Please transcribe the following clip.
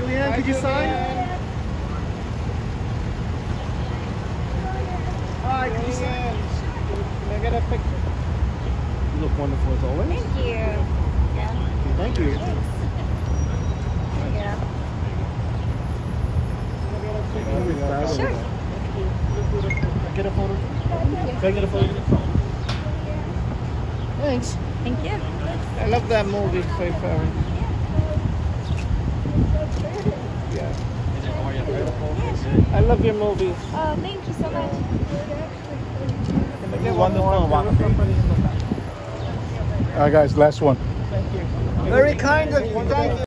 Julianne, could you sign? Hi, could you sign? Can I get a picture? You look wonderful as always. Thank you. Yeah. Thank you. Yeah. Sure. Get a photo. Can I get a photo? Thanks. Thank you. I love that movie, Faye Ferry. Yeah. I love your movies. Oh, thank you so much. Can I get one more? All right, guys, last one. Thank you. Very kind of you. Thank you.